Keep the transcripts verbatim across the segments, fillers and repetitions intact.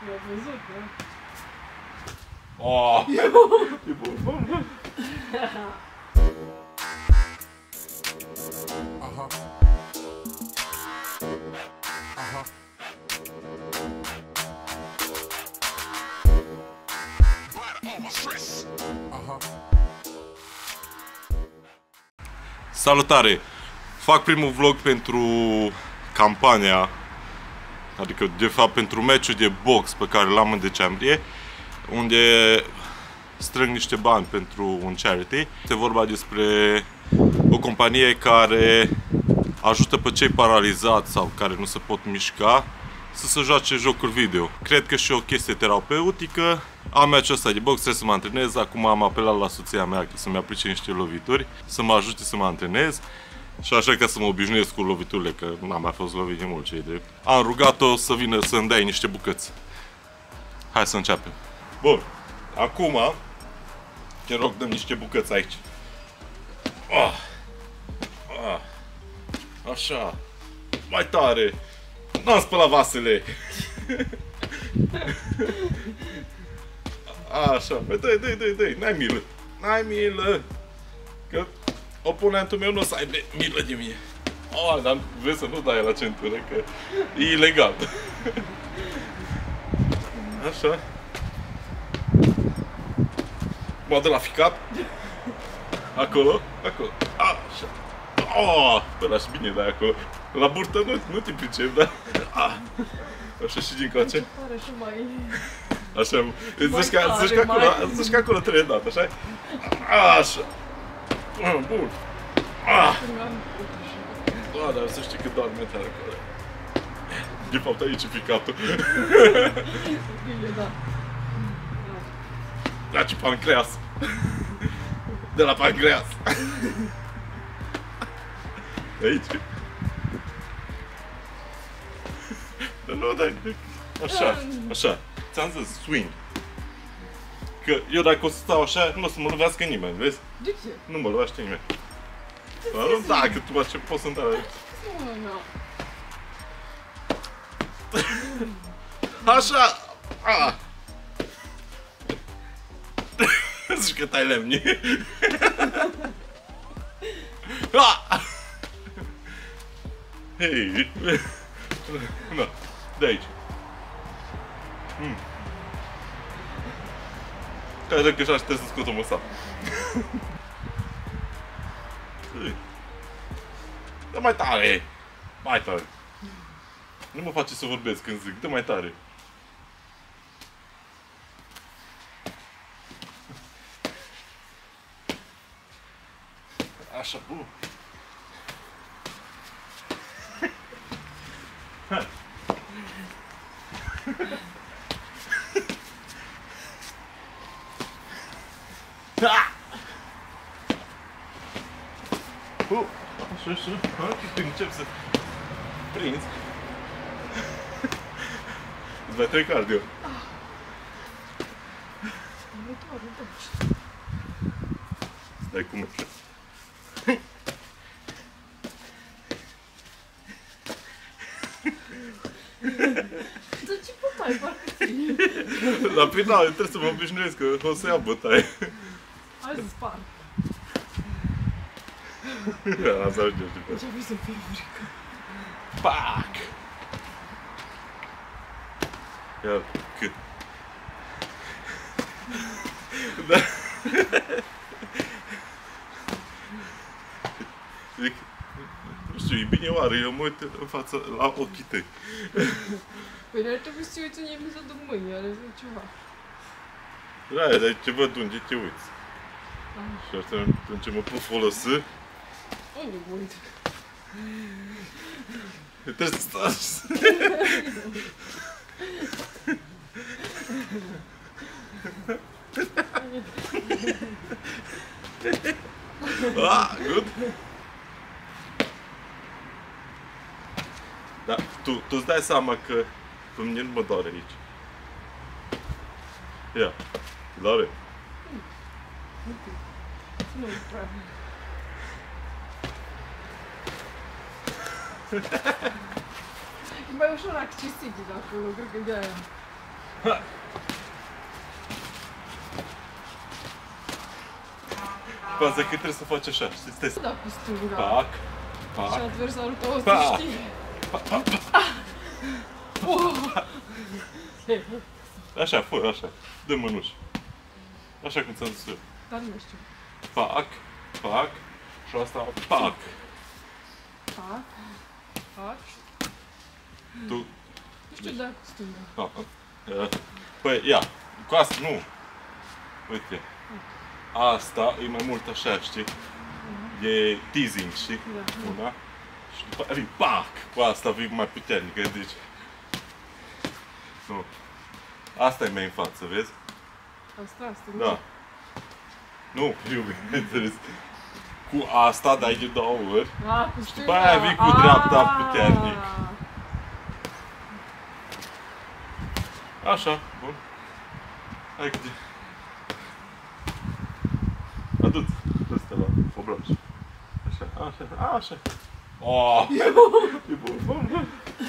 Mi-au văzut, da? Oh! E bun, bun, bun! Aha. Aha. Aha. Salutare! Fac primul vlog pentru campania, adică de fapt pentru meciul de box pe care l-am în decembrie, unde strâng niște bani pentru un charity. Este vorba despre o companie care ajută pe cei paralizați sau care nu se pot mișca să se joace jocuri video. Cred că și o chestie terapeutică. Am meciul ăsta de box, trebuie să mă antrenez. Acum am apelat la soția mea să-mi aplice niște lovituri, să mă ajute să mă antrenez. Și așa ca să mă obișnuiesc cu loviturile, că n-am mai fost lovit de mult, ce-i drept. Am rugat-o să vină să-mi dai niște bucăți. Hai să începem. Bun, acum te rog, dăm niște bucăți aici. Ah. Ah. Așa. Mai tare. N-am spălat vasele. Așa, dă-i, dă-i, dă-i, dă-i, n-ai milă. N-ai milă. Că oponentul meu nu o să aibă milă de mine. Oh, dar vrei să nu dai la centură, că e ilegal. Așa. Mă dă la ficat. Acolo, acolo. Așa. Oh, te lași bine de acolo. La burtă nu, nu te pricep, da? Ah. Așa și din coace. Pare și mai... Așa, zici că, zici că acolo, zici că acolo trebuie dat, așa? Așa. Bun. Ah. Da, dar să știi că doarme tare acolo. De fapt aici e ficatul. Bine, da. Da, ce pancreas. De la pancreas. Aici. Dar nu, dai. Așa, așa. Ți-am zis, swing. Că eu dacă o să stau așa, nu o să mă lovească nimeni, vezi? De ce? Nu mă lovește nimeni. Dar nu, da, că tu mă ce poți să-mi dai. Nu, nu. Așa! Ah. Zici că tai lemni. Ah. Hei! Na, de aici. Mm. Cred că așa trebuie să scot o măsa. Dă mai tare! Mai tare! Nu mă face să vorbesc când zic, dă mai tare! Așa, bun! Hai! Ah! Uh, așa, așa, hai, când încep să prinzi. Îți mai trec cardio. Stai cu mâinile. Tu ce bătaie, parcă ții? La final trebuie să mă obișnuiesc, că o să ia bătaie. Hai să spar. Ia, asta ajunge după. Începe să fie frică. Pac! Ia, cât? Da. Zic, nu știu, e bine oare, eu mă uit în față la ochii tăi. Păi n-ar trebui să te uiți în episodul mâine, are ceva. Da, dar ce văd unde te uiți. Și atunci ce mă pot folosi, Unde mă uit? trebuie să stai. Ah, good. Da, tu, tu îți dai seama că pe mine nu mă doare aici. Ia, doare? Nu, prea. E mai ușor accesibil acolo, cred că de-aia. Faza că trebuie să faci așa, știi, stai să... Da, cu stânga. Pac, Și pac, adversarul tău o să pac. știe. Așa, fă, așa, dă mânuși. Așa cum ți-am zis eu. Dar nu știu. Pac, pac, și asta, pac. Fac. Fac. Tu, Nu știu, da, cu stânga. a, a, păi, ia, cu asta, nu. Uite, asta e mai mult așa, știi? E teasing, știi? Da. Una. Și după aia vii, pac! Cu asta vii mai puternic, deci... Nu. Asta e mai în față, vezi? Asta, asta. Da. Nu, iubi, înțeles. Cu asta dai de două ori. A, cu stânga. după aia vii cu dreapta puternic. Așa, bun. Hai cu tine. Adu-ți ăsta la obraj. Așa, așa, așa. Oh, e bun, bun, bun.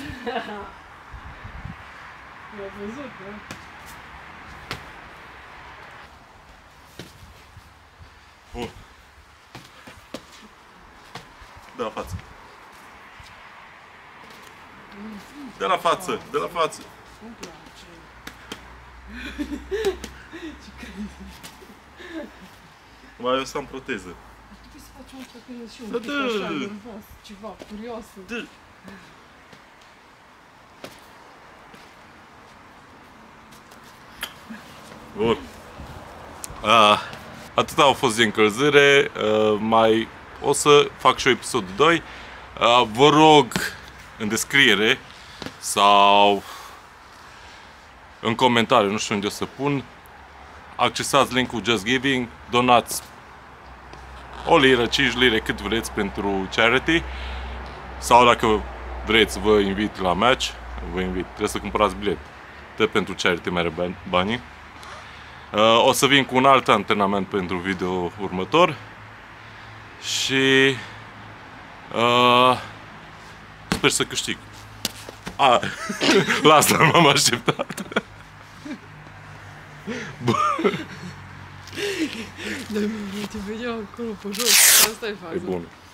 Mi-a văzut, da? Bun. De la față. De la față, de la față. Nu-mi place. Ce crezi? Mai eu să am proteză. Ar trebui să facem asta când și un Da, pic da. așa, nervos, ceva, curios. Dă. Bun. Uh, atât au fost de încălzire. Uh, mai o să fac și eu episodul doi. Uh, vă rog în descriere sau în comentarii, nu știu unde o să pun, accesați linkul Just Giving, donați o liră, cinci lire, cât vreți pentru charity. Sau dacă vreți, vă invit la match, vă invit, trebuie să cumpărați bilet. Tot pentru charity mere banii. Uh, o să vin cu un alt antrenament pentru video următor. Și uh, sper să câștig. A, la asta m-am așteptat. Dar te vedeam acolo pe jos, asta e faza. E bun.